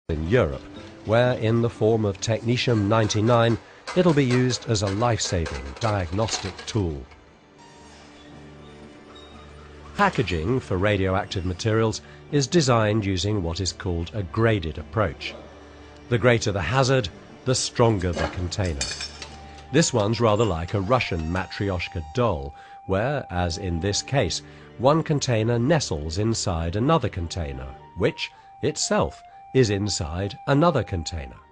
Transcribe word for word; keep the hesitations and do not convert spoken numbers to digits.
in Europe, where in the form of technetium ninety-nine it'll be used as a life-saving diagnostic tool. Packaging for radioactive materials is designed using what is called a graded approach. The greater the hazard, the stronger the container. This one's rather like a Russian matryoshka doll, where, as in this case, one container nestles inside another container, which, itself, is inside another container.